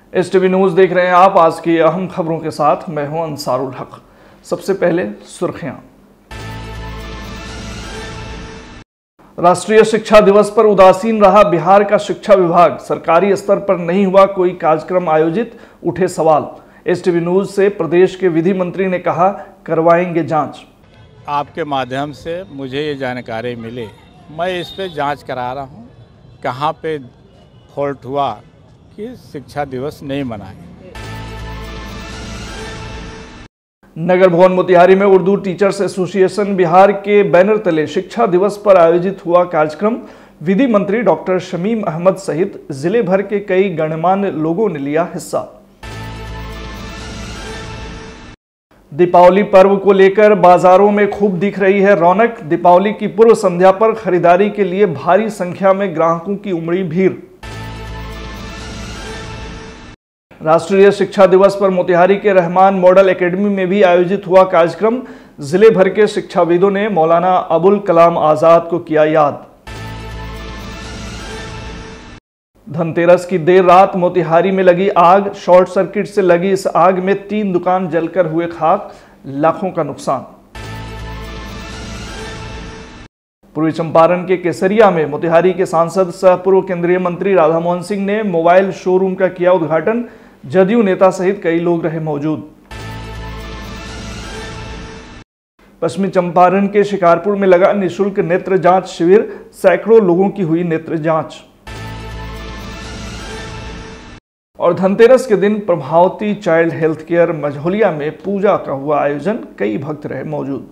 STV news देख रहे हैं आप। आज की अहम खबरों के साथ मैं हूं अंसारुल हक। सबसे पहले सुर्खियां। राष्ट्रीय शिक्षा दिवस पर उदासीन रहा बिहार का शिक्षा विभाग। सरकारी स्तर पर नहीं हुआ कोई कार्यक्रम आयोजित, उठे सवाल। STV न्यूज़ से प्रदेश के विधि मंत्री ने कहा, करवाएंगे जांच। आपके माध्यम से मुझे ये जानकारी मिली, मैं इस पे जांच करा रहा हूँ कहाँ पे फॉल्ट हुआ कि शिक्षा दिवस नहीं मनाए। नगर भवन मोतिहारी में उर्दू टीचर्स एसोसिएशन बिहार के बैनर तले शिक्षा दिवस पर आयोजित हुआ कार्यक्रम। विधि मंत्री डॉक्टर शमीम अहमद सहित जिले भर के कई गणमान्य लोगों ने लिया हिस्सा। दीपावली पर्व को लेकर बाजारों में खूब दिख रही है रौनक। दीपावली की पूर्व संध्या पर खरीदारी के लिए भारी संख्या में ग्राहकों की उमड़ी भीड़। राष्ट्रीय शिक्षा दिवस पर मोतिहारी के रहमान मॉडल एकेडमी में भी आयोजित हुआ कार्यक्रम। जिले भर के शिक्षाविदों ने मौलाना अबुल कलाम आजाद को किया याद। धनतेरस की देर रात मोतिहारी में लगी आग। शॉर्ट सर्किट से लगी इस आग में 3 दुकान जलकर हुए खाक, लाखों का नुकसान। पूर्वी चंपारण के केसरिया में मोतिहारी के सांसद सह पूर्व केंद्रीय मंत्री राधामोहन सिंह ने मोबाइल शोरूम का किया उद्घाटन। जदयू नेता सहित कई लोग रहे मौजूद। पश्चिमी चंपारण के शिकारपुर में लगा निःशुल्क नेत्र जांच शिविर। सैकड़ों लोगों की हुई नेत्र जांच। और धनतेरस के दिन Prabhavati child health care Majhaulia में पूजा का हुआ आयोजन। कई भक्त रहे मौजूद।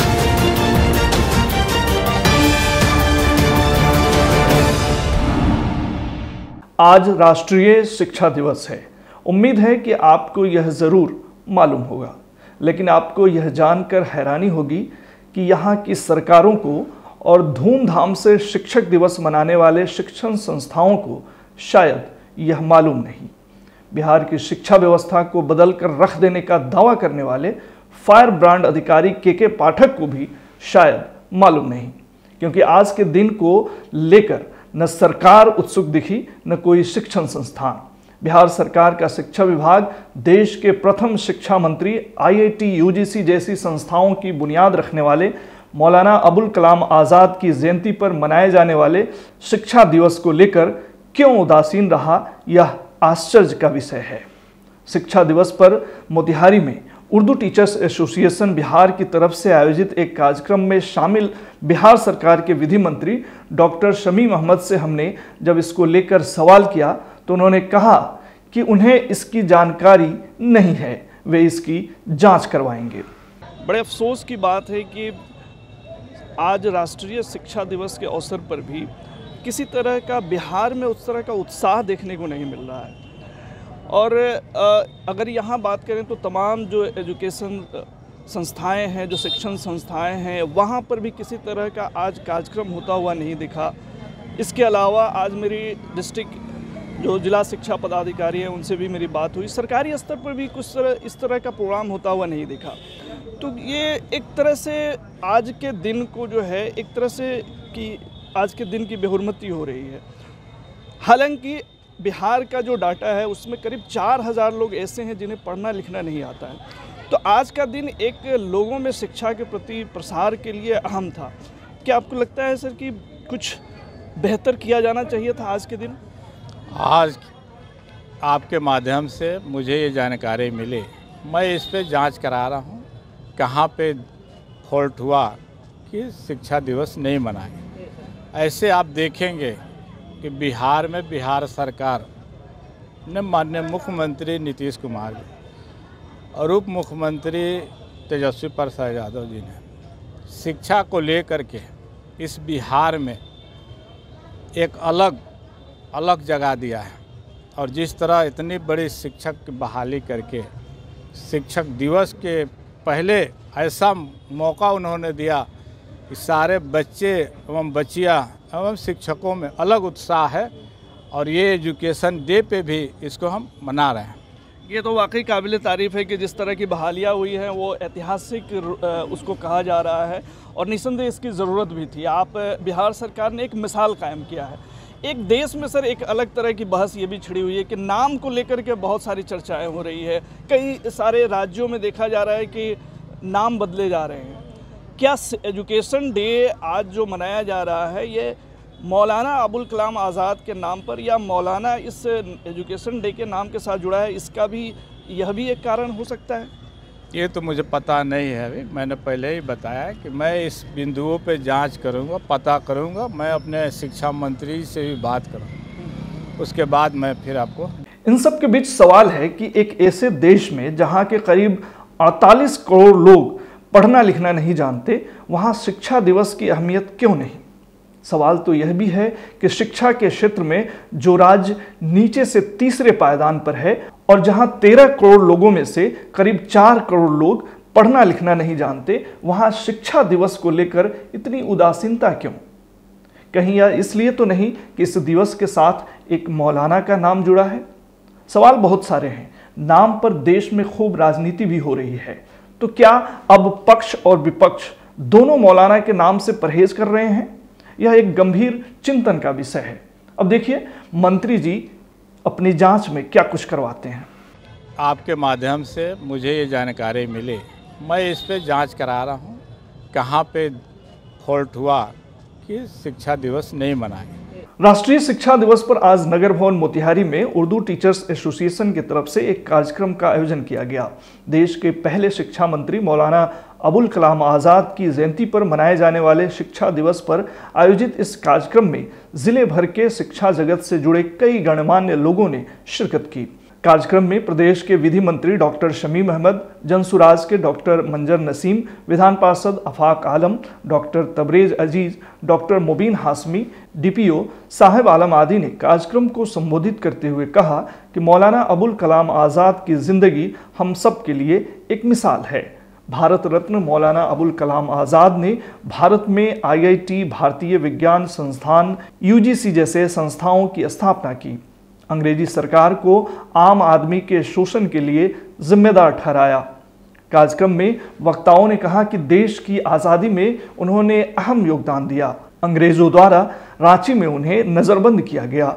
आज राष्ट्रीय शिक्षा दिवस है। उम्मीद है कि आपको यह जरूर मालूम होगा, लेकिन आपको यह जानकर हैरानी होगी कि यहाँ की सरकारों को और धूमधाम से शिक्षक दिवस मनाने वाले शिक्षण संस्थाओं को शायद यह मालूम नहीं। बिहार की शिक्षा व्यवस्था को बदलकर रख देने का दावा करने वाले फायर ब्रांड अधिकारी के पाठक को भी शायद मालूम नहीं, क्योंकि आज के दिन को लेकर न सरकार उत्सुक दिखी न कोई शिक्षण संस्थान। बिहार सरकार का शिक्षा विभाग देश के प्रथम शिक्षा मंत्री IIT UGC जैसी संस्थाओं की बुनियाद रखने वाले मौलाना अबुल कलाम आज़ाद की जयंती पर मनाए जाने वाले शिक्षा दिवस को लेकर क्यों उदासीन रहा, यह आश्चर्य का विषय है। शिक्षा दिवस पर मोतिहारी में उर्दू टीचर्स एसोसिएशन बिहार की तरफ से आयोजित एक कार्यक्रम में शामिल बिहार सरकार के विधि मंत्री डॉक्टर शमीम अहमद से हमने जब इसको लेकर सवाल किया तो उन्होंने कहा कि उन्हें इसकी जानकारी नहीं है, वे इसकी जांच करवाएंगे। बड़े अफसोस की बात है कि आज राष्ट्रीय शिक्षा दिवस के अवसर पर भी किसी तरह का बिहार में उस तरह का उत्साह देखने को नहीं मिल रहा है। और अगर यहाँ बात करें तो तमाम जो एजुकेशन संस्थाएं हैं, जो शिक्षण संस्थाएं हैं, वहाँ पर भी किसी तरह का आज कार्यक्रम होता हुआ नहीं दिखा। इसके अलावा आज मेरी डिस्ट्रिक्ट जो जिला शिक्षा पदाधिकारी हैं उनसे भी मेरी बात हुई। सरकारी स्तर पर भी कुछ इस तरह का प्रोग्राम होता हुआ नहीं दिखा। तो ये एक तरह से आज के दिन को जो है एक तरह से कि आज के दिन की बेहुरमती हो रही है। हालांकि बिहार का जो डाटा है उसमें करीब 4000 लोग ऐसे हैं जिन्हें पढ़ना लिखना नहीं आता है। तो आज का दिन एक लोगों में शिक्षा के प्रति प्रसार के लिए अहम था। क्या आपको लगता है सर कि कुछ बेहतर किया जाना चाहिए था आज के दिन? आज आपके माध्यम से मुझे ये जानकारी मिली, मैं इस पे जांच करा रहा हूँ कहाँ पे फॉल्ट हुआ कि शिक्षा दिवस नहीं मनाए। ऐसे आप देखेंगे कि बिहार में बिहार सरकार ने माननीय मुख्यमंत्री नीतीश कुमार जी और उप मुख्यमंत्री तेजस्वी प्रसाद यादव जी ने शिक्षा को लेकर के इस बिहार में एक अलग जगह दिया है। और जिस तरह इतनी बड़ी शिक्षक की बहाली करके शिक्षक दिवस के पहले ऐसा मौका उन्होंने दिया कि सारे बच्चे एवं बच्चियाँ एवं शिक्षकों में अलग उत्साह है। और ये एजुकेशन डे पे भी इसको हम मना रहे हैं। ये तो वाकई काबिल तारीफ़ है कि जिस तरह की बहालियाँ हुई हैं वो ऐतिहासिक उसको कहा जा रहा है और निस्संदेह इसकी ज़रूरत भी थी। आप बिहार सरकार ने एक मिसाल कायम किया है एक देश में सर एक अलग तरह की बहस ये भी छिड़ी हुई है कि नाम को लेकर के बहुत सारी चर्चाएं हो रही है। कई सारे राज्यों में देखा जा रहा है कि नाम बदले जा रहे हैं। क्या एजुकेशन डे आज जो मनाया जा रहा है ये मौलाना अबुल कलाम आज़ाद के नाम पर या मौलाना इस एजुकेशन डे के नाम के साथ जुड़ा है, इसका भी यह भी एक कारण हो सकता है? ये तो मुझे पता नहीं है। अभी मैंने पहले ही बताया कि मैं इस बिंदुओं पे जांच करूंगा, पता करूंगा। मैं अपने शिक्षा मंत्री से भी बात करूंगा, उसके बाद मैं फिर आपको। इन सब के बीच सवाल है कि एक ऐसे देश में जहां के करीब 48 करोड़ लोग पढ़ना लिखना नहीं जानते, वहां शिक्षा दिवस की अहमियत क्यों नहीं? सवाल तो यह भी है कि शिक्षा के क्षेत्र में जो राज्य नीचे से तीसरे पायदान पर है और जहां 13 करोड़ लोगों में से करीब 4 करोड़ लोग पढ़ना लिखना नहीं जानते, वहां शिक्षा दिवस को लेकर इतनी उदासीनता क्यों? कहीं यह इसलिए तो नहीं कि इस दिवस के साथ एक मौलाना का नाम जुड़ा है? सवाल बहुत सारे हैं। नाम पर देश में खूब राजनीति भी हो रही है, तो क्या अब पक्ष और विपक्ष दोनों मौलाना के नाम से परहेज कर रहे हैं? यह एक गंभीर चिंतन का विषय है। अब देखिए मंत्री जी अपनी जांच में क्या कुछ करवाते हैं। आपके माध्यम से मुझे ये जानकारी मिली, मैं इस पे जांच करा रहा हूँ कहाँ पे फॉल्ट हुआ कि शिक्षा दिवस नहीं मनाए। राष्ट्रीय शिक्षा दिवस पर आज नगर भवन मोतिहारी में उर्दू टीचर्स एसोसिएशन की तरफ से एक कार्यक्रम का आयोजन किया गया। देश के पहले शिक्षा मंत्री मौलाना अबुल कलाम आज़ाद की जयंती पर मनाए जाने वाले शिक्षा दिवस पर आयोजित इस कार्यक्रम में जिले भर के शिक्षा जगत से जुड़े कई गणमान्य लोगों ने शिरकत की। कार्यक्रम में प्रदेश के विधि मंत्री डॉक्टर शमीम अहमद, जनसुराज के डॉक्टर मंजर नसीम, विधान पार्षद Afaq Alam, doctor Tabrez Aziz, doctor Mubeen Hashmi, DPO Sahib Alam आदि ने कार्यक्रम को संबोधित करते हुए कहा कि मौलाना अबुल कलाम आज़ाद की जिंदगी हम सब के लिए एक मिसाल है। भारत रत्न मौलाना अबुल कलाम आज़ाद ने भारत में IIT, भारतीय विज्ञान संस्थान, UGC जैसे संस्थाओं की स्थापना की। अंग्रेजी सरकार को आम आदमी के शोषण के लिए जिम्मेदार ठहराया। कार्यक्रम में वक्ताओं ने कहा कि देश की आज़ादी में उन्होंने अहम योगदान दिया। अंग्रेजों द्वारा रांची में उन्हें नज़रबंद किया गया।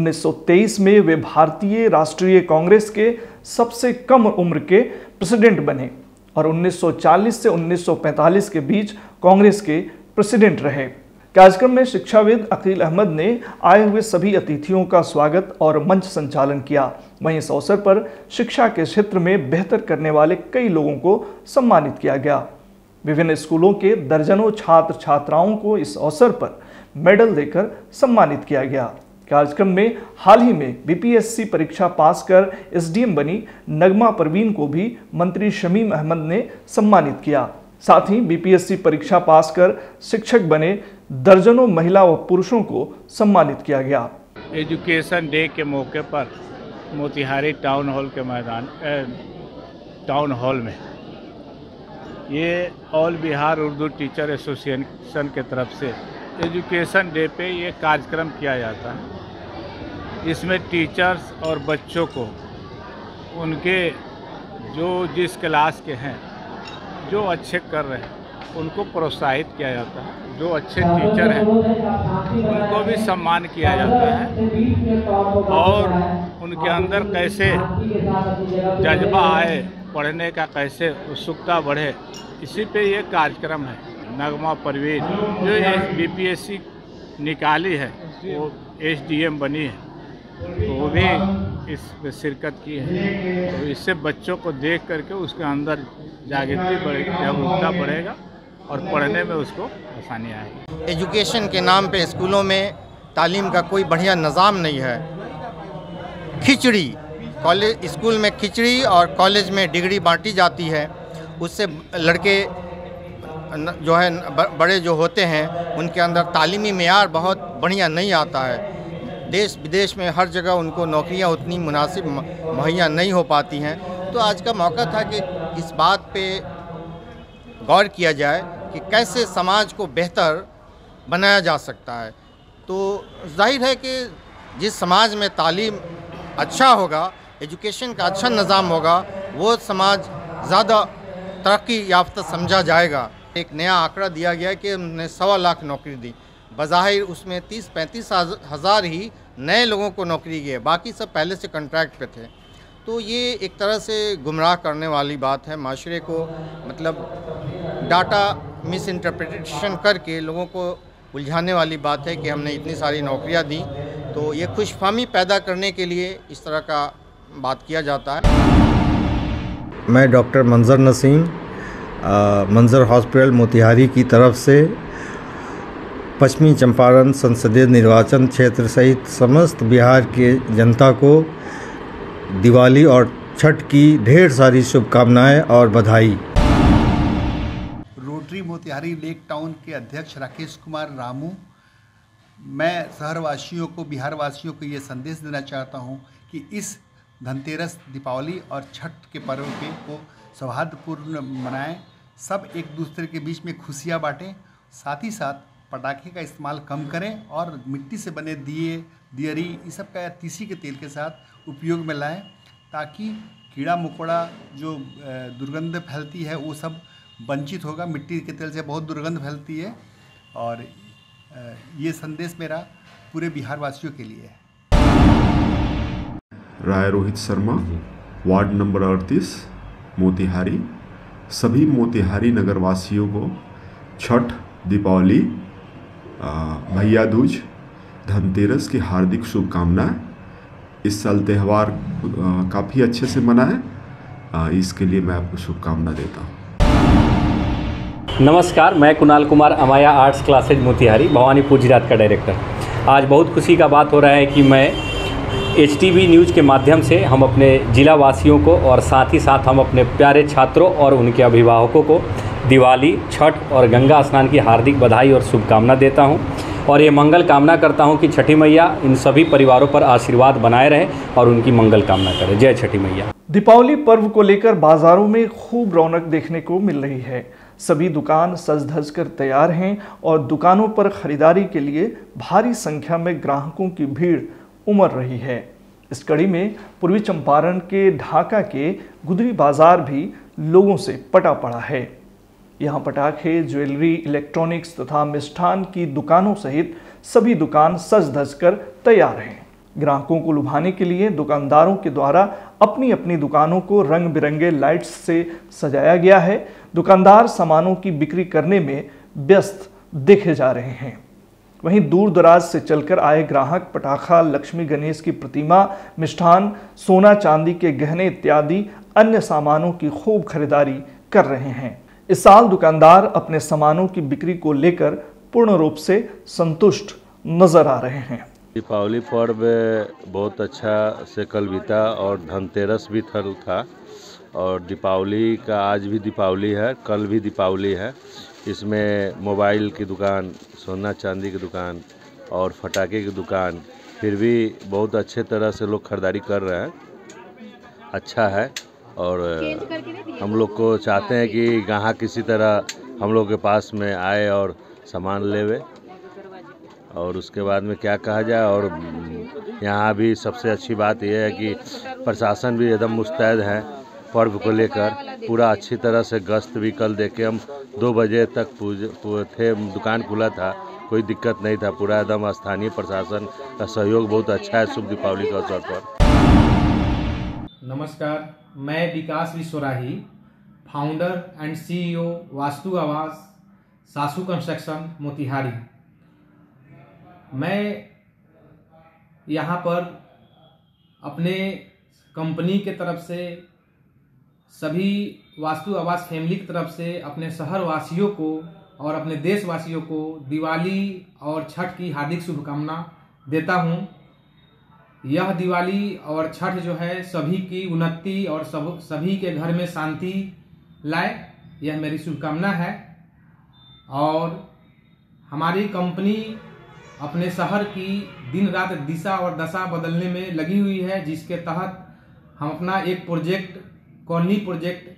1923 में वे भारतीय राष्ट्रीय कांग्रेस के सबसे कम उम्र के प्रेसिडेंट बने और 1940 से 1945 के बीच कांग्रेस के प्रेसिडेंट रहे। कार्यक्रम में शिक्षाविद अकील अहमद ने आए हुए सभी अतिथियों का स्वागत और मंच संचालन किया। वहीं इस अवसर पर शिक्षा के क्षेत्र में बेहतर करने वाले कई लोगों को सम्मानित किया गया। विभिन्न स्कूलों के दर्जनों छात्र छात्राओं को इस अवसर पर मेडल देकर सम्मानित किया गया। कार्यक्रम में हाल ही में BPSC परीक्षा पास कर SDM बनी नगमा परवीन को भी मंत्री शमीम अहमद ने सम्मानित किया। साथ ही BPSC परीक्षा पास कर शिक्षक बने दर्जनों महिला व पुरुषों को सम्मानित किया गया। एजुकेशन डे के मौके पर मोतिहारी टाउन हॉल में ये all Bihar Urdu teacher association के तरफ से एजुकेशन डे पे ये कार्यक्रम किया जाता है। इसमें टीचर्स और बच्चों को उनके जो जिस क्लास के हैं, जो अच्छे कर रहे हैं उनको प्रोत्साहित किया जाता है। जो अच्छे टीचर हैं उनको भी सम्मान किया जाता है और उनके अंदर कैसे जज्बा आए पढ़ने का, कैसे उत्सुकता बढ़े, इसी पे ये कार्यक्रम है। नगमा परवीन जो ये BPSC निकाली है वो SDM बनी है, तो वो भी इसमें शिरकत की है। तो इससे बच्चों को देख करके उसके अंदर जागृति बढ़ेगी, जागरूकता बढ़ेगा और पढ़ने में उसको आसानी आएगी। एजुकेशन के नाम पे स्कूलों में तालीम का कोई बढ़िया निज़ाम नहीं है। खिचड़ी, कॉलेज स्कूल में खिचड़ी और कॉलेज में डिग्री बांटी जाती है। उससे लड़के जो है बड़े जो होते हैं उनके अंदर तालीमी मेयार बहुत बढ़िया नहीं आता है। देश विदेश में हर जगह उनको नौकरियां उतनी मुनासिब मुहैया नहीं हो पाती हैं। तो आज का मौका था कि इस बात पे गौर किया जाए कि कैसे समाज को बेहतर बनाया जा सकता है। तो जाहिर है कि जिस समाज में तालीम अच्छा होगा, एजुकेशन का अच्छा निज़ाम होगा, वो समाज ज़्यादा तरक्की याफ्ता समझा जाएगा। एक नया आंकड़ा दिया गया है कि उन्होंने 1.25 लाख नौकरी दी। बज़ाहिर उसमें 30-35 हज़ार ही नए लोगों को नौकरी की है, बाकी सब पहले से कॉन्ट्रैक्ट पे थे। तो ये एक तरह से गुमराह करने वाली बात है, माशरे को मतलब डाटा मिस इंटरप्रिटेशन करके लोगों को उलझाने वाली बात है कि हमने इतनी सारी नौकरियां दी। तो ये खुशफहमी पैदा करने के लिए इस तरह का बात किया जाता है। मैं डॉक्टर मंजर नसीम मंजर हॉस्पिटल मोतिहारी की तरफ से पश्चिमी चंपारण संसदीय निर्वाचन क्षेत्र सहित समस्त बिहार के जनता को दिवाली और छठ की ढेर सारी शुभकामनाएं और बधाई। रोटरी मोतिहारी लेक टाउन के अध्यक्ष राकेश कुमार रामू, मैं शहरवासियों को, बिहार वासियों को ये संदेश देना चाहता हूँ कि इस धनतेरस, दीपावली और छठ के पर्व को सौहार्दपूर्ण मनाएं, सब एक दूसरे के बीच में खुशियाँ बांटें, साथ ही साथ पटाखे का इस्तेमाल कम करें और मिट्टी से बने दिए, दियरी, ये सब का तीसी के तेल के साथ उपयोग में लाएं, ताकि कीड़ा मकोड़ा जो दुर्गंध फैलती है वो सब वंचित होगा। मिट्टी के तेल से बहुत दुर्गंध फैलती है और ये संदेश मेरा पूरे बिहार वासियों के लिए है। Rai Rohit Sharma, ward number 38 Motihari. सभी मोतिहारी नगर वासियों को छठ, दीपावली, भैया दूज, धनतेरस की हार्दिक शुभकामनाएं। इस साल त्यौहार काफ़ी अच्छे से मनाएं, इसके लिए मैं आपको शुभकामना देता हूँ। नमस्कार, मैं कुणाल कुमार, अमाया आर्ट्स क्लासेज मोतिहारी, भवानीपुर जिला का डायरेक्टर। आज बहुत खुशी का बात हो रहा है कि मैं HTV न्यूज़ के माध्यम से हम अपने जिला वासियों को और साथ ही साथ हम अपने प्यारे छात्रों और उनके अभिभावकों को दिवाली, छठ और गंगा स्नान की हार्दिक बधाई और शुभकामना देता हूं और ये मंगल कामना करता हूं कि छठी मैया इन सभी परिवारों पर आशीर्वाद बनाए रहे और उनकी मंगल कामना करें। जय छठी मैया। दीपावली पर्व को लेकर बाजारों में खूब रौनक देखने को मिल रही है। सभी दुकान सज धज कर तैयार हैं और दुकानों पर खरीदारी के लिए भारी संख्या में ग्राहकों की भीड़ उमड़ रही है। इस कड़ी में पूर्वी चंपारण के ढाका के गुदरी बाजार भी लोगों से पटा पड़ा है। यहाँ पटाखे, ज्वेलरी, इलेक्ट्रॉनिक्स तथा मिष्ठान की दुकानों सहित सभी दुकान सज धज कर तैयार हैं। ग्राहकों को लुभाने के लिए दुकानदारों के द्वारा अपनी अपनी दुकानों को रंग बिरंगे लाइट्स से सजाया गया है। दुकानदार सामानों की बिक्री करने में व्यस्त देखे जा रहे हैं। वहीं दूर दराज से चलकर आए ग्राहक पटाखा, लक्ष्मी गणेश की प्रतिमा, मिष्ठान, सोना चांदी के गहने इत्यादि अन्य सामानों की खूब खरीदारी कर रहे हैं। इस साल दुकानदार अपने सामानों की बिक्री को लेकर पूर्ण रूप से संतुष्ट नजर आ रहे हैं। दीपावली पर्व बहुत अच्छा से कल बीता और धनतेरस भी था और दीपावली का आज भी दीपावली है, कल भी दीपावली है। इसमें मोबाइल की दुकान, सोना चांदी की दुकान और फटाके की दुकान, फिर भी बहुत अच्छे तरह से लोग खरीदारी कर रहे हैं। अच्छा है और हम लोग को चाहते हैं कि ग्राहक किसी तरह हम लोग के पास में आए और सामान लेवे। और उसके बाद में क्या कहा जाए, और यहाँ भी सबसे अच्छी बात यह है कि प्रशासन भी एकदम मुस्तैद है पर्व को लेकर। पूरा अच्छी तरह से गश्त भी कल देखे हम 2 बजे तक थे, दुकान खुला था, कोई दिक्कत नहीं था। पूरा एकदम स्थानीय प्रशासन का सहयोग बहुत अच्छा है शुभ दीपावली के अवसर पर। नमस्कार, मैं Vikas Vishwarahi, founder and CEO Vastu Awas सासू कंस्ट्रक्शन मोतिहारी। मैं यहाँ पर अपने कंपनी के तरफ से सभी वास्तु आवास फैमिली की तरफ से अपने शहर वासियों को और अपने देशवासियों को दिवाली और छठ की हार्दिक शुभकामना देता हूँ। यह दिवाली और छठ जो है सभी की उन्नति और सभी के घर में शांति लाए, यह मेरी शुभकामना है। और हमारी कंपनी अपने शहर की दिन रात दिशा और दशा बदलने में लगी हुई है, जिसके तहत हम अपना एक प्रोजेक्ट, कॉलोनी प्रोजेक्ट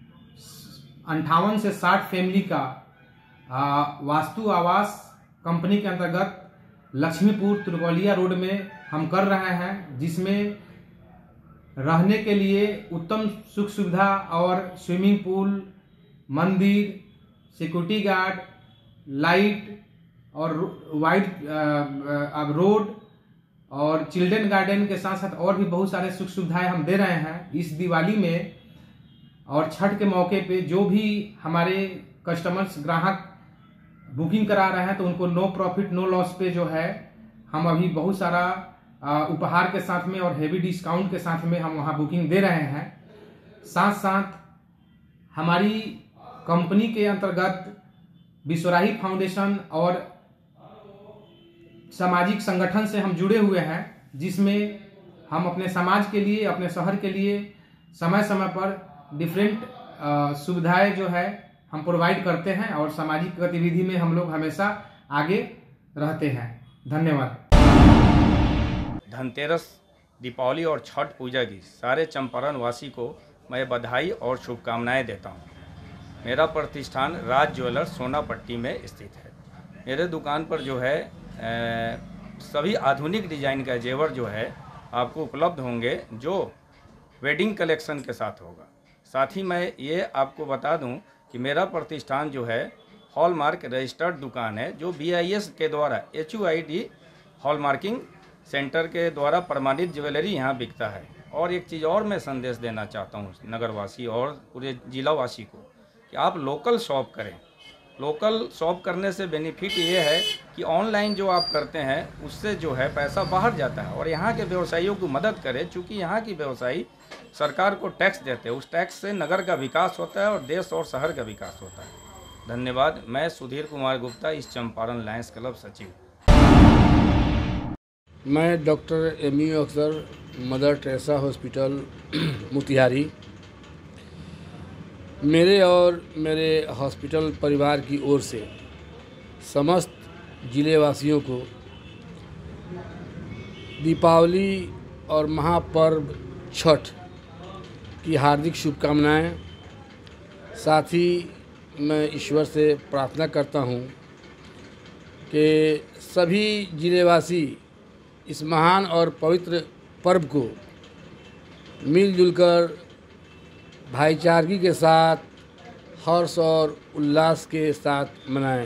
58 से 60 फैमिली का वास्तु आवास कंपनी के अंतर्गत लक्ष्मीपुर तुर्कोलिया रोड में हम कर रहे हैं, जिसमें रहने के लिए उत्तम सुख सुविधा और स्विमिंग पूल, मंदिर, सिक्योरिटी गार्ड, लाइट और वाइड अब रोड और चिल्ड्रन गार्डन के साथ साथ और भी बहुत सारे सुख सुविधाएं हम दे रहे हैं इस दिवाली में। और छठ के मौके पे जो भी हमारे कस्टमर्स ग्राहक बुकिंग करा रहे हैं तो उनको नो प्रॉफिट नो लॉस पे जो है हम अभी बहुत सारा उपहार के साथ में और हेवी डिस्काउंट के साथ में हम वहाँ बुकिंग दे रहे हैं। साथ साथ हमारी कंपनी के अंतर्गत विश्वराही फाउंडेशन और सामाजिक संगठन से हम जुड़े हुए हैं, जिसमें हम अपने समाज के लिए, अपने शहर के लिए समय समय पर डिफरेंट सुविधाएं जो है हम प्रोवाइड करते हैं और सामाजिक गतिविधि में हम लोग हमेशा आगे रहते हैं। धन्यवाद। धनतेरस, दीपावली और छठ पूजा की सारे चंपारण वासी को मैं बधाई और शुभकामनाएं देता हूं। मेरा प्रतिष्ठान राज ज्वेलर्स सोनापट्टी में स्थित है। मेरे दुकान पर जो है सभी आधुनिक डिजाइन का जेवर जो है आपको उपलब्ध होंगे, जो वेडिंग कलेक्शन के साथ होगा। साथ ही मैं ये आपको बता दूं कि मेरा प्रतिष्ठान जो है हॉलमार्क रजिस्टर्ड दुकान है, जो BIS के द्वारा HUID हॉलमार्किंग सेंटर के द्वारा प्रमाणित ज्वेलरी यहाँ बिकता है। और एक चीज़ और मैं संदेश देना चाहता हूँ नगरवासी और पूरे जिलावासी को कि आप लोकल शॉप करें। लोकल शॉप करने से बेनिफिट ये है कि ऑनलाइन जो आप करते हैं उससे जो है पैसा बाहर जाता है, और यहाँ के व्यवसायियों को मदद करें, क्योंकि यहाँ की व्यवसायी सरकार को टैक्स देते हैं। उस टैक्स से नगर का विकास होता है और देश और शहर का विकास होता है। धन्यवाद। मैं सुधीर कुमार गुप्ता, इस चंपारण लायंस क्लब सचिव। मैं doctor MU Akhtar, Mother Teresa hospital Motihari. मेरे और मेरे हॉस्पिटल परिवार की ओर से समस्त जिलेवासियों को दीपावली और महापर्व छठ की हार्दिक शुभकामनाएं। साथ ही मैं ईश्वर से प्रार्थना करता हूं कि सभी जिलेवासी इस महान और पवित्र पर्व को मिलजुल कर भाईचारगी के साथ, हर्ष और उल्लास के साथ मनाएं।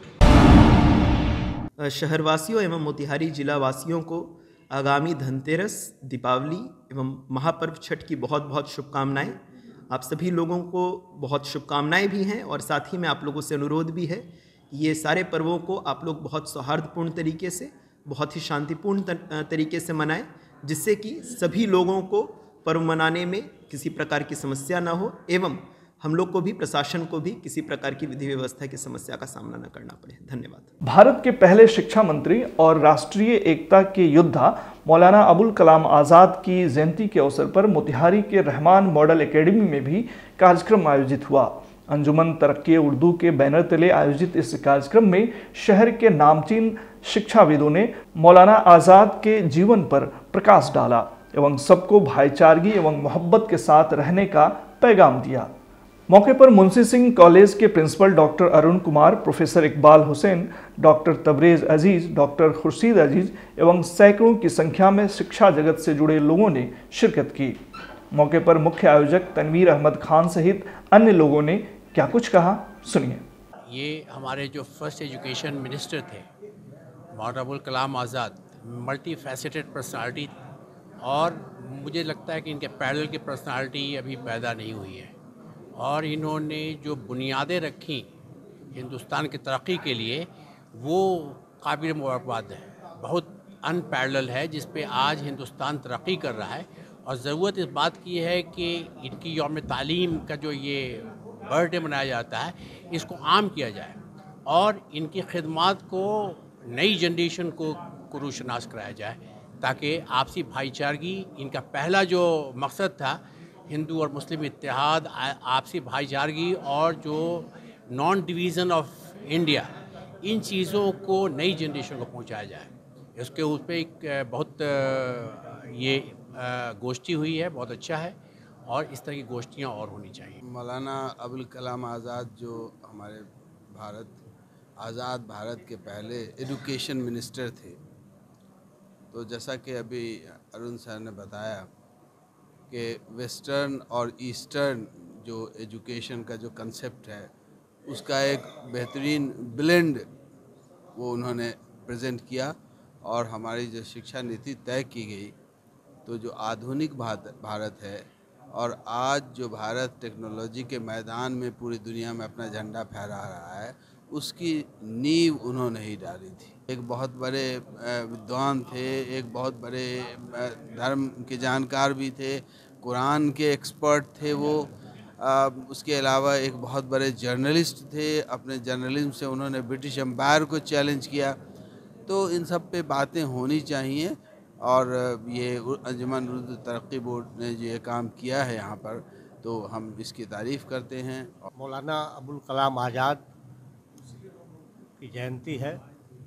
शहरवासियों एवं मोतिहारी जिला वासियों को आगामी धनतेरस, दीपावली एवं महापर्व छठ की बहुत बहुत शुभकामनाएं। आप सभी लोगों को बहुत शुभकामनाएं भी हैं, और साथ ही में आप लोगों से अनुरोध भी है ये सारे पर्वों को आप लोग बहुत सौहार्दपूर्ण तरीके से, बहुत ही शांतिपूर्ण तरीके से मनाएं, जिससे कि सभी लोगों को पर्व मनाने में किसी प्रकार की समस्या ना हो, एवं हम लोग को भी, प्रशासन को भी किसी प्रकार की विधि व्यवस्था की समस्या का सामना न करना पड़े। धन्यवाद। भारत के पहले शिक्षा मंत्री और राष्ट्रीय एकता के योद्धा मौलाना अबुल कलाम आज़ाद की जयंती के अवसर पर मोतिहारी के रहमान मॉडल एकेडमी में भी कार्यक्रम आयोजित हुआ। अंजुमन तरक्की उर्दू के बैनर तले आयोजित इस कार्यक्रम में शहर के नामचीन शिक्षाविदों ने मौलाना आज़ाद के जीवन पर प्रकाश डाला एवं सबको भाईचारगी एवं मोहब्बत के साथ रहने का पैगाम दिया। मौके पर मुंशी सिंह कॉलेज के principal doctor Arun Kumar, professor Iqbal Hussain, doctor Tabrez Aziz, doctor Khurshid Aziz एवं सैकड़ों की संख्या में शिक्षा जगत से जुड़े लोगों ने शिरकत की। मौके पर मुख्य आयोजक तनवीर अहमद खान सहित अन्य लोगों ने क्या कुछ कहा, सुनिए। ये हमारे जो फर्स्ट एजुकेशन मिनिस्टर थे Maulana Abul Kalam Azad, multi faceted personality, और मुझे लगता है कि इनके पैरेलल की पर्सनालिटी अभी पैदा नहीं हुई है। और इन्होंने जो बुनियादें रखी हिंदुस्तान की तरक्की के लिए, वो काबिल मुबारकबाद है, बहुत अनपैरेलल है, जिस पे आज हिंदुस्तान तरक्की कर रहा है। और ज़रूरत इस बात की है कि इनकी यौम तालीम का जो ये बर्थडे मनाया जाता है, इसको आम किया जाए और इनकी खिदमात को नई जनरेशन को रोशनास कराया जाए, ताकि आपसी भाईचारगी, इनका पहला जो मकसद था हिंदू और मुस्लिम इत्तेहाद, आपसी भाईचारगी और जो नॉन डिवीज़न ऑफ इंडिया, इन चीज़ों को नई जनरेशन को पहुंचाया जाए। इसके उस पर एक बहुत ये गोष्ठी हुई है, बहुत अच्छा है, और इस तरह की गोष्ठियाँ और होनी चाहिए। मौलाना अबुल कलाम आज़ाद जो हमारे आज़ाद भारत के पहले एजुकेशन मिनिस्टर थे, तो जैसा कि अभी अरुण सर ने बताया कि वेस्टर्न और ईस्टर्न जो एजुकेशन का जो कंसेप्ट है, उसका एक बेहतरीन ब्लेंड वो उन्होंने प्रेजेंट किया और हमारी जो शिक्षा नीति तय की गई, तो जो आधुनिक भारत है और आज जो भारत टेक्नोलॉजी के मैदान में पूरी दुनिया में अपना झंडा फहरा रहा है, उसकी नींव उन्होंने ही डाली थी। एक बहुत बड़े विद्वान थे, एक बहुत बड़े धर्म के जानकार भी थे, कुरान के एक्सपर्ट थे वो। उसके अलावा एक बहुत बड़े जर्नलिस्ट थे। अपने जर्नलिज्म से उन्होंने ब्रिटिश एम्पायर को चैलेंज किया। तो इन सब पे बातें होनी चाहिए और ये अंजुमन उर्दू तरक्की बोर्ड ने जो ये काम किया है यहाँ पर, तो हम इसकी तारीफ़ करते हैं। मौलाना अबुल कलाम आज़ाद की जयंती है।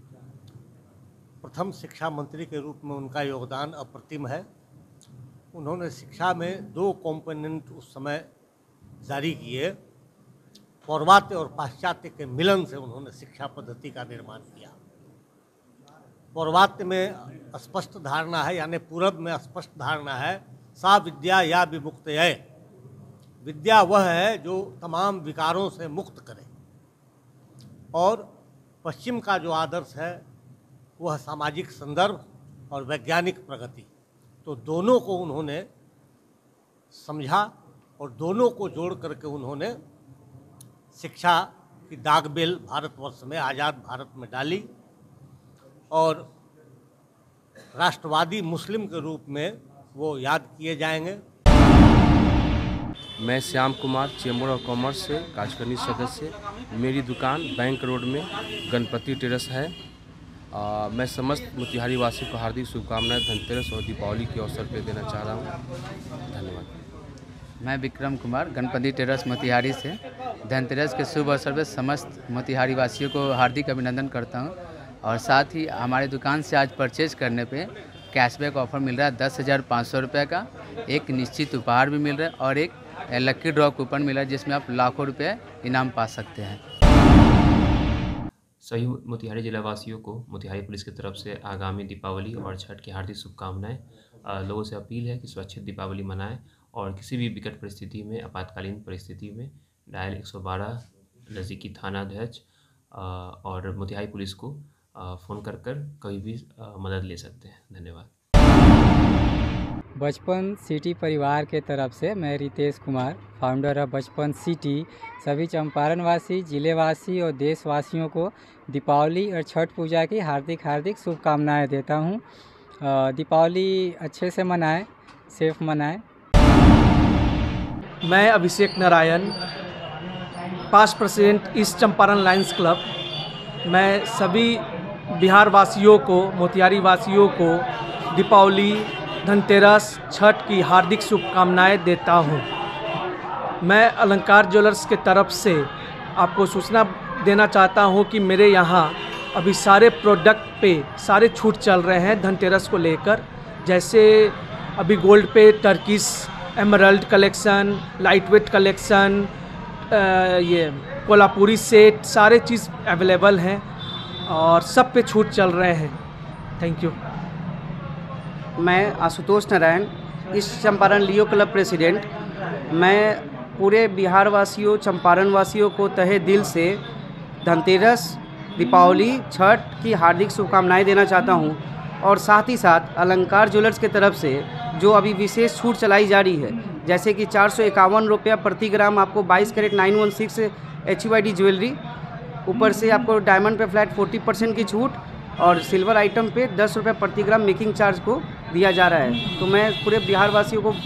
प्रथम शिक्षा मंत्री के रूप में उनका योगदान अप्रतिम है। उन्होंने शिक्षा में 2 कॉम्पोनेंट उस समय जारी किए। पौर्वात्य और पाश्चात्य के मिलन से उन्होंने शिक्षा पद्धति का निर्माण किया। पौर्वात्य में स्पष्ट धारणा है, यानी पूरब में स्पष्ट धारणा है, सा विद्या या विमुक्तये। विद्या वह है जो तमाम विकारों से मुक्त करे। और पश्चिम का जो आदर्श है वह सामाजिक संदर्भ और वैज्ञानिक प्रगति। तो दोनों को उन्होंने समझा और दोनों को जोड़ करके उन्होंने शिक्षा की दागबेल भारतवर्ष में, आज़ाद भारत में डाली और राष्ट्रवादी मुस्लिम के रूप में वो याद किए जाएंगे। मैं Shyam Kumar, chamber of commerce से कार्यकारिणी सदस्य। मेरी दुकान बैंक रोड में गणपति टेरेस है। मैं समस्त मोतिहारी वासियों को हार्दिक शुभकामनाएं धनतेरस और दीपावली के अवसर पर देना चाह रहा हूं। धन्यवाद। मैं विक्रम कुमार, गणपति टेरेस मोतिहारी से धनतेरस के शुभ अवसर पर समस्त मोतिहारी वासियों को हार्दिक अभिनंदन करता हूं। और साथ ही हमारी दुकान से आज परचेज करने पे कैशबैक ऑफर मिल रहा है 10,500 रुपये का। एक निश्चित उपहार भी मिल रहा है और एक लकी ड्रॉ कूपन मिला है जिसमें आप लाखों रुपये इनाम पा सकते हैं। सभी मोतिहारी जिला वासियों को मोतिहारी पुलिस की तरफ से आगामी दीपावली और छठ की हार्दिक शुभकामनाएं। लोगों से अपील है कि सुरक्षित दीपावली मनाएं और किसी भी विकट परिस्थिति में, आपातकालीन परिस्थिति में डायल 112 नज़दीकी थाना अध्यक्ष और मोतिहारी पुलिस को फ़ोन कर कभी भी मदद ले सकते हैं। धन्यवाद। बचपन सिटी परिवार के तरफ से मैं Ritesh Kumar, founder of Bachpan City, सभी चंपारण वासी, जिले वासी और देशवासियों को दीपावली और छठ पूजा की हार्दिक हार्दिक शुभकामनाएं देता हूं। दीपावली अच्छे से मनाएं, सेफ मनाएं। मैं Abhishek Narayan, past president East Champaran Lions Club. मैं सभी बिहार वासियों को, मोतिहारी वासियों को दीपावली, धनतेरस, छठ की हार्दिक शुभकामनाएं देता हूं। मैं अलंकार ज्वेलर्स के तरफ से आपको सूचना देना चाहता हूं कि मेरे यहाँ अभी सारे प्रोडक्ट पे सारे छूट चल रहे हैं धनतेरस को लेकर। जैसे अभी गोल्ड पे Turkish emerald collection, light weight collection, ये कोल्हापुरी सेट, सारे चीज़ अवेलेबल हैं और सब पे छूट चल रहे हैं। Thank you. मैं Ashutosh Narayan, East Champaran Leo Club president. मैं पूरे बिहार वासियों, चंपारण वासियों को तहे दिल से धनतेरस, दीपावली, छठ की हार्दिक शुभकामनाएं देना चाहता हूं। और साथ ही साथ अलंकार ज्वेलर्स की तरफ से जो अभी विशेष छूट चलाई जा रही है, जैसे कि 451 रुपया प्रति ग्राम आपको 22 कैरेट 916 HUID ज्वेलरी, ऊपर से आपको डायमंड पे फ्लैट 40% की छूट और सिल्वर आइटम पे 10 रुपये प्रति ग्राम मेकिंग चार्ज को दिया जा रहा है। तो मैं पूरे बिहार वासियों को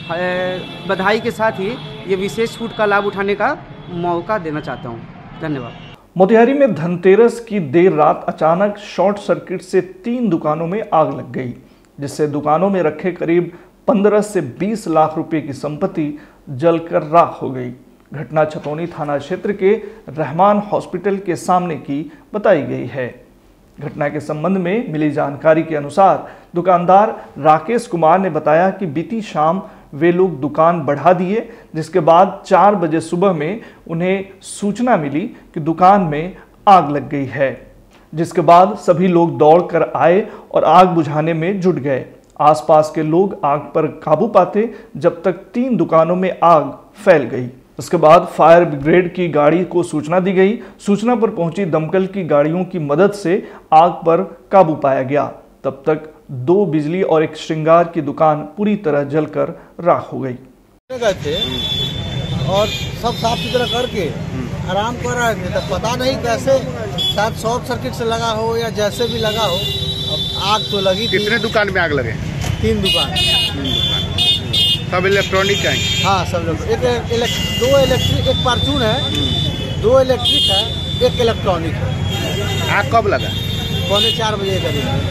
बधाई के साथ ही ये विशेष छूट का लाभ उठाने का मौका देना चाहता हूँ। धन्यवाद। मोतिहारी में धनतेरस की देर रात अचानक शॉर्ट सर्किट से 3 दुकानों में आग लग गई, जिससे दुकानों में रखे करीब 15 से 20 लाख रुपए की संपत्ति जलकर राख हो गई। घटना छतौनी थाना क्षेत्र के रहमान हॉस्पिटल के सामने की बताई गई है। घटना के संबंध में मिली जानकारी के अनुसार दुकानदार राकेश कुमार ने बताया कि बीती शाम वे लोग दुकान बढ़ा दिए, जिसके बाद 4 बजे सुबह में उन्हें सूचना मिली कि दुकान में आग लग गई है, जिसके बाद सभी लोग दौड़कर आए और आग बुझाने में जुट गए। आसपास के लोग आग पर काबू पाते जब तक 3 दुकानों में आग फैल गई। उसके बाद फायर ब्रिगेड की गाड़ी को सूचना दी गई। सूचना पर पहुंची दमकल की गाड़ियों की मदद से आग पर काबू पाया गया। तब तक 2 बिजली और एक श्रृंगार की दुकान पूरी तरह जलकर राख हो गई। गए थे और सब साफ सुथरा करके आराम कर रहे थे, तब पता नहीं कैसे, शायद शॉर्ट सर्किट से लगा हो या जैसे भी लगा हो, अब आग तो लगी। कितने दुकान में आग लगे? 3 दुकान। सब इलेक्ट्रॉनिक का? हाँ, सब लोग। 2 इलेक्ट्रिक, 1 फार्चून है, 2 इलेक्ट्रिक है, 1 इलेक्ट्रॉनिक है। आग कब लगा? 3:45 बजे करीब।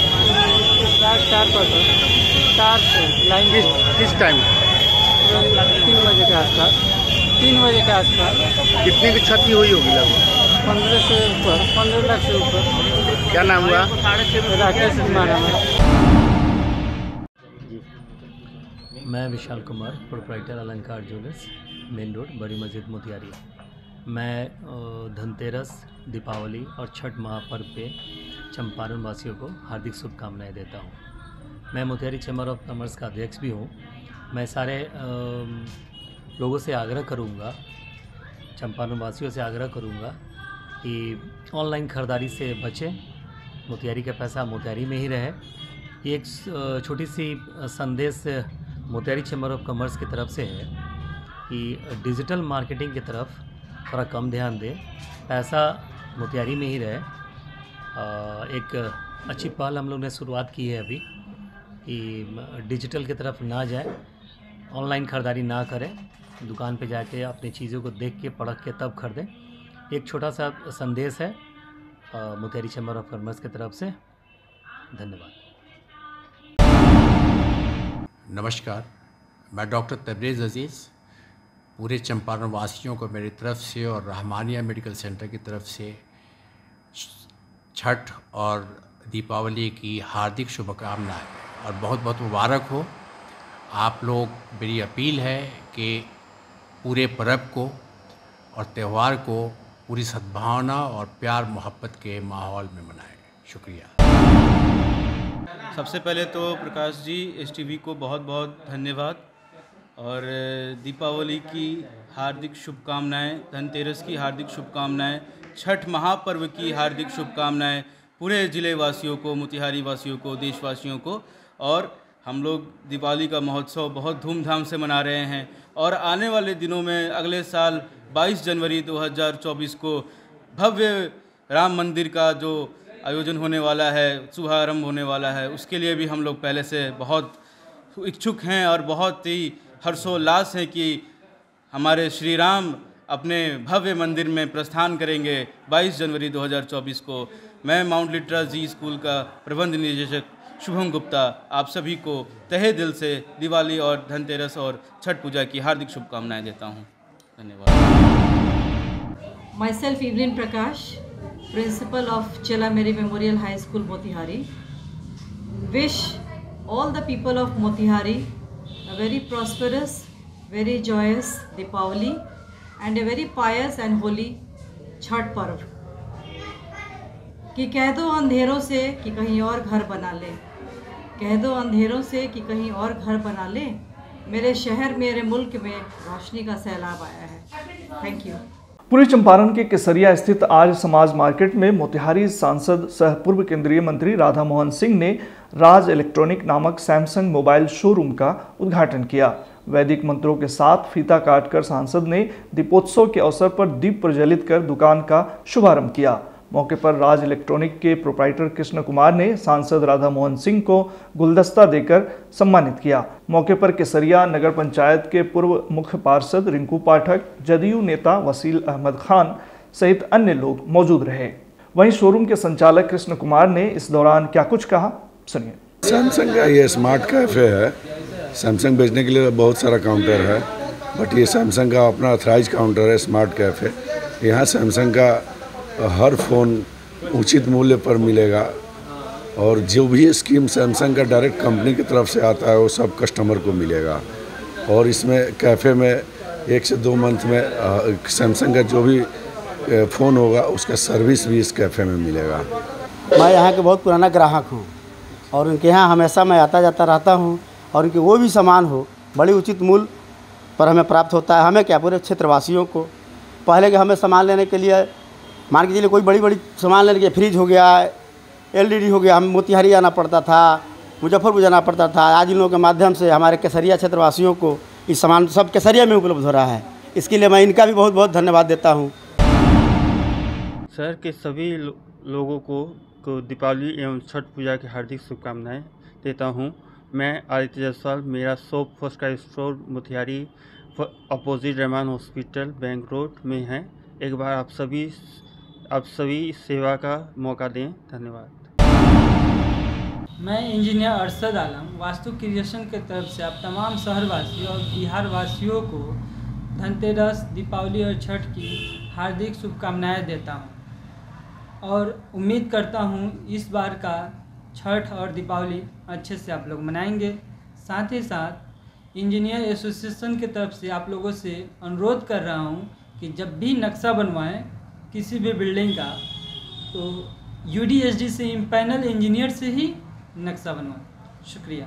4 से लाइन। किस टाइम? 3 बजे के आसपास। 3 बजे के आसपास। कितने की क्षति हुई होगी लगभग? 15 से ऊपर, 15 लाख से ऊपर। क्या नाम हुआ? राकेश कुमार। मैं Vishal Kumar, proprietor Alankar jewellers, main road, Badi Masjid, Motihari. मैं धनतेरस, दीपावली और छठ महापर्व पे चंपारण वासियों को हार्दिक शुभकामनाएं देता हूँ। मैं मोतिहारी चैम्बर ऑफ कॉमर्स का अध्यक्ष भी हूँ। मैं सारे लोगों से आग्रह करूँगा, चंपारण वासियों से आग्रह करूँगा कि ऑनलाइन ख़रीदारी से बचें। मोतिहारी का पैसा मोतिहारी में ही रहे। एक छोटी सी संदेश मोतिहारी चैम्बर ऑफ कॉमर्स की तरफ से है कि डिजिटल मार्केटिंग की तरफ थोड़ा कम ध्यान दें, पैसा मोतिहारी में ही रहे। एक अच्छी पहल हम लोग ने शुरुआत की है अभी कि डिजिटल की तरफ ना जाए, ऑनलाइन ख़रीदारी ना करें, दुकान पे जाके अपनी चीज़ों को देख के परख के तब खरीदें। एक छोटा सा संदेश है मोतिहारी चैम्बर ऑफ कॉमर्स की तरफ से। धन्यवाद। नमस्कार, मैं डॉक्टर तबरेज़ अज़ीज़ पूरे चंपारण वासियों को मेरी तरफ से और रहमानिया मेडिकल सेंटर की तरफ से छठ और दीपावली की हार्दिक शुभकामनाएं और बहुत बहुत मुबारक हो। आप लोग, मेरी अपील है कि पूरे पर्व को और त्यौहार को पूरी सद्भावना और प्यार मोहब्बत के माहौल में मनाएं। शुक्रिया। सबसे पहले तो प्रकाश जी, STV को बहुत बहुत धन्यवाद और दीपावली की हार्दिक शुभकामनाएं, धनतेरस की हार्दिक शुभकामनाएं, छठ महापर्व की हार्दिक शुभकामनाएं पूरे ज़िले वासियों को, मोतिहारी वासियों को, देशवासियों को। और हम लोग दिवाली का महोत्सव बहुत धूमधाम से मना रहे हैं और आने वाले दिनों में अगले साल 22 जनवरी 2024 को भव्य राम मंदिर का जो आयोजन होने वाला है, शुभारंभ होने वाला है, उसके लिए भी हम लोग पहले से बहुत इच्छुक हैं और बहुत ही हर्षोल्लास हैं कि हमारे श्री राम अपने भव्य मंदिर में प्रस्थान करेंगे 22 जनवरी 2024 को। मैं माउंट लिट्रा जी स्कूल का प्रबंध निदेशक शुभम गुप्ता आप सभी को तहे दिल से दिवाली और धनतेरस और छठ पूजा की हार्दिक शुभकामनाएं देता हूं। धन्यवाद। Myself Evelyn Prakash, Principal of Chela Mary Memorial High School, Motihari. Wish all the people of Motihari a very prosperous, very joyous Deepavali and a very pious and holy Chhath पर्व। कि कह दो अंधेरों से कि कहीं और घर बना ले, कह दो अंधेरों से कि कहीं और घर बना ले, मेरे शहर मेरे मुल्क में रोशनी का सैलाब आया है। Thank you. पूर्वी चंपारण के केसरिया स्थित आर्य समाज मार्केट में मोतिहारी सांसद सह पूर्व केंद्रीय मंत्री राधा मोहन सिंह ने राज इलेक्ट्रॉनिक नामक सैमसंग मोबाइल शोरूम का उद्घाटन किया। वैदिक मंत्रों के साथ फीता काटकर सांसद ने दीपोत्सव के अवसर पर दीप प्रज्वलित कर दुकान का शुभारंभ किया। मौके पर राज इलेक्ट्रॉनिक के प्रोप्राइटर कृष्ण कुमार ने सांसद राधा मोहन सिंह को गुलदस्ता देकर सम्मानित किया। मौके पर केसरिया नगर पंचायत के पूर्व मुख्य पार्षद रिंकू पाठक, जदयू नेता वसील अहमद खान सहित अन्य लोग मौजूद रहे। वहीं शोरूम के संचालक कृष्ण कुमार ने इस दौरान क्या कुछ कहा, सुनिए। सैमसंग का ये स्मार्ट कैफ़े है। सैमसंग बेचने के लिए बहुत सारा काउंटर है, बट ये सैमसंग का अपना ऑथराइज काउंटर है, स्मार्ट कैफ़े। यहाँ सैमसंग का हर फ़ोन उचित मूल्य पर मिलेगा और जो भी स्कीम सैमसंग का डायरेक्ट कंपनी की तरफ से आता है वो सब कस्टमर को मिलेगा। और इसमें कैफ़े में 1 से 2 मंथ में सैमसंग का जो भी फ़ोन होगा उसका सर्विस भी इस कैफ़े में मिलेगा। मैं यहाँ के बहुत पुराना ग्राहक हूँ और उनके यहाँ हमेशा मैं आता जाता रहता हूँ और उनके वो भी सामान हो बड़ी उचित मूल्य पर हमें प्राप्त होता है। हमें क्या, पूरे क्षेत्रवासियों को। पहले के हमें सामान लेने के लिए, मान के चलिए कोई बड़ी बड़ी सामान लेने के, फ्रिज हो गया, एलईडी हो गया, हमें मोतिहारी जाना पड़ता था, मुजफ्फरपुर जाना पड़ता था। आज इन लोगों के माध्यम से हमारे केसरिया क्षेत्रवासियों को ये सामान सब केसरिया में उपलब्ध हो रहा है। इसके लिए मैं इनका भी बहुत बहुत धन्यवाद देता हूँ। शहर के सभी लोगों को दीपावली एवं छठ पूजा की हार्दिक शुभकामनाएं देता हूँ। मैं आदित्य जायसवाल, मेरा shop first cry store Motihari opposite Rahman hospital bank road में है। एक बार आप सभी सेवा का मौका दें। धन्यवाद। मैं इंजीनियर अरशद आलम वास्तु क्रिएशन के तरफ से आप तमाम शहरवासियों और बिहार वासियों को धनतेरस, दीपावली और छठ की हार्दिक शुभकामनाएं देता हूं और उम्मीद करता हूं इस बार का छठ और दीपावली अच्छे से आप लोग मनाएंगे। साथ ही साथ इंजीनियर एसोसिएशन की तरफ से आप लोगों से अनुरोध कर रहा हूं कि जब भी नक्शा बनवाएं किसी भी बिल्डिंग का तो UDSD से पैनल इंजीनियर से ही नक्शा बनवाएं। शुक्रिया।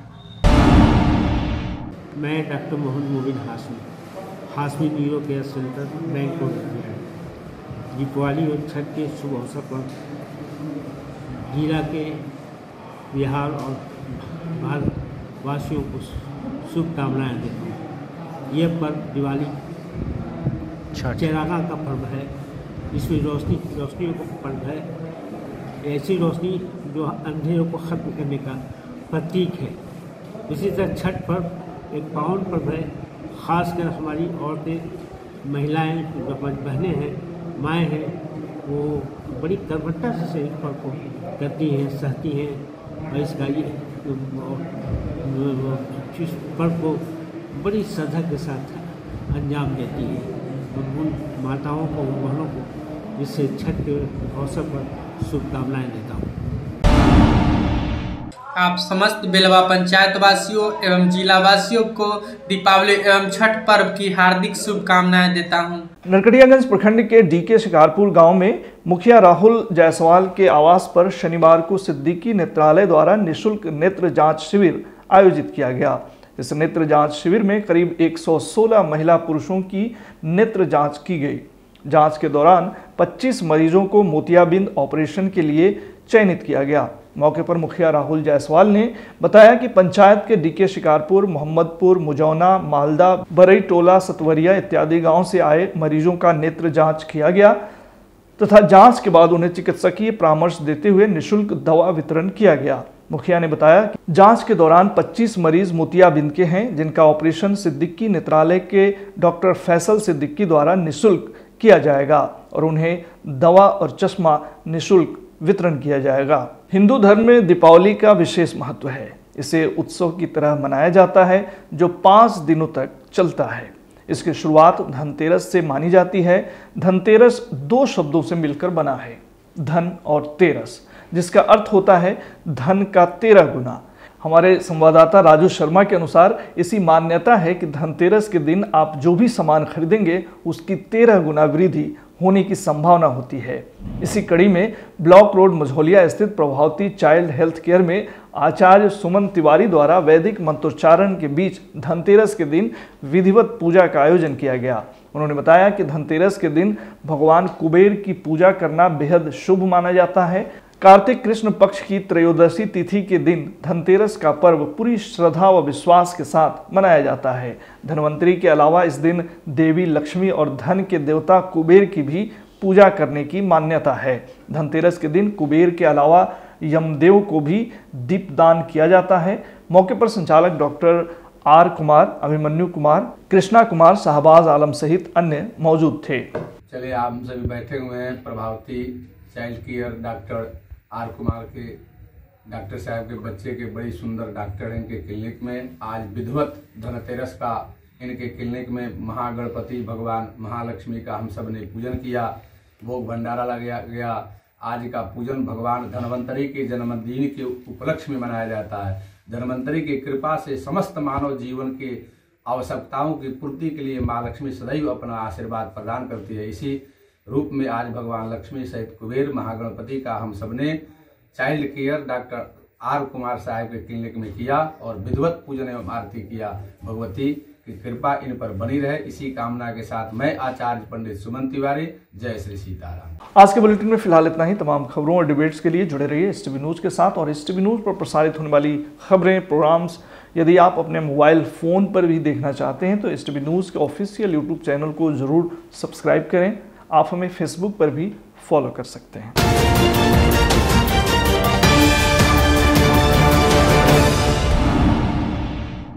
मैं doctor Mohammad Mubin Hashmi neuro care centre bank road Deepawali और छठ के शुभ अवसर पर जिला के बिहार और भारतवासियों को शुभकामनाएं देता हूँ। ये पर्व दिवाली चिरागा का पर्व है। इसमें रोशनियों का पर्व है। ऐसी रोशनी जो अंधेरों को खत्म करने का प्रतीक है। इसी तरह छठ पर्व एक पावन पर्व है। खासकर हमारी औरतें, महिलाएं, जो हमारी बहनें हैं, माएँ हैं, वो बड़ी कर्मठता से इस पर्व को करती हैं, सहती हैं और इसका इस पर्व को बड़ी श्रद्धा के साथ अंजाम देती हैं। उन माताओं को, उन बहनों को जिससे छठ के अवसर पर शुभकामनाएं देता हूँ। आप समस्त बेलवा पंचायत वासियों एवं जिला वासियों को दीपावली एवं छठ पर्व की हार्दिक शुभकामनाएं देता हूं। नरकटियागंज प्रखंड के DK शिकारपुर गांव में मुखिया राहुल जायसवाल के आवास पर शनिवार को सिद्दीकी नेत्रालय द्वारा निःशुल्क नेत्र जांच शिविर आयोजित किया गया। इस नेत्र जांच शिविर में करीब 116 महिला पुरुषों की नेत्र जांच की गई। जांच के दौरान 25 मरीजों को मोतियाबिंद ऑपरेशन के लिए चयनित किया गया। मौके पर मुखिया राहुल जायसवाल ने बताया कि पंचायत के DK शिकारपुर, मोहम्मदपुर, मुजौना, मालदा, बरई टोला, सतवरिया इत्यादि गांव से आए मरीजों का नेत्र जांच किया गया तथा जांच के बाद उन्हें चिकित्सकीय परामर्श देते हुए निःशुल्क दवा वितरण किया गया। मुखिया ने बताया कि जांच के दौरान 25 मरीज मोतियाबिंद के हैं, जिनका ऑपरेशन सिद्दीकी नेत्रालय के डॉक्टर फैसल सिद्दीकी द्वारा निःशुल्क किया जाएगा और उन्हें दवा और चश्मा निःशुल्क वितरण किया जाएगा। हिंदू धर्म में दीपावली का विशेष महत्व है। इसे उत्सव की तरह मनाया जाता है जो 5 दिनों तक चलता है। इसकी शुरुआत धनतेरस से मानी जाती है। धनतेरस 2 शब्दों से मिलकर बना है, धन और तेरस, जिसका अर्थ होता है धन का 13 गुना। हमारे संवाददाता राजू शर्मा के अनुसार इसी मान्यता है कि धनतेरस के दिन आप जो भी सामान खरीदेंगे उसकी 13 गुना वृद्धि होने की संभावना होती है। इसी कड़ी में ब्लॉक रोड मझौलिया स्थित प्रभावती चाइल्ड हेल्थ केयर में आचार्य सुमन तिवारी द्वारा वैदिक मंत्रोच्चारण के बीच धनतेरस के दिन विधिवत पूजा का आयोजन किया गया। उन्होंने बताया कि धनतेरस के दिन भगवान कुबेर की पूजा करना बेहद शुभ माना जाता है। कार्तिक कृष्ण पक्ष की त्रयोदशी तिथि के दिन धनतेरस का पर्व पूरी श्रद्धा व विश्वास के साथ मनाया जाता है। धनवंतरी के अलावा इस दिन देवी लक्ष्मी और धन के देवता कुबेर की भी पूजा करने की मान्यता है। धनतेरस के दिन कुबेर के अलावा यमदेव को भी दीपदान किया जाता है। मौके पर संचालक डॉक्टर आर कुमार, अभिमन्यु कुमार, कृष्णा कुमार, शाहबाज आलम सहित अन्य मौजूद थे। चलिए, आप सभी बैठे हुए हैं Prabhavati child care doctor R Kumar के डॉक्टर साहब के बच्चे के बड़ी सुंदर डॉक्टर हैं इनके क्लिनिक में। आज विधिवत धनतेरस का इनके क्लिनिक में महागणपति भगवान महालक्ष्मी का हम सब ने पूजन किया, भोग भंडारा लगाया गया। आज का पूजन भगवान धनवंतरी के जन्मदिन के उपलक्ष्य में मनाया जाता है। धनवंतरी की कृपा से समस्त मानव जीवन के आवश्यकताओं की पूर्ति के लिए माँ लक्ष्मी सदैव अपना आशीर्वाद प्रदान करती है। इसी रूप में आज भगवान लक्ष्मी सहित कुबेर महागणपति का हम सबने child care doctor R Kumar साहब के क्लिनिक में किया और विधिवत पूजन एवं आरती किया। भगवती की कृपा इन पर बनी रहे, इसी कामना के साथ मैं आचार्य पंडित सुमन तिवारी, जय श्री सीताराम। आज के बुलेटिन में फिलहाल इतना ही। तमाम खबरों और डिबेट्स के लिए जुड़े रहिए STV न्यूज़ के साथ। और STV न्यूज़ पर प्रसारित होने वाली खबरें, प्रोग्राम्स यदि आप अपने मोबाइल फ़ोन पर भी देखना चाहते हैं तो STV न्यूज़ के ऑफिशियल यूट्यूब चैनल को ज़रूर सब्सक्राइब करें। आप हमें फेसबुक पर भी फॉलो कर सकते हैं।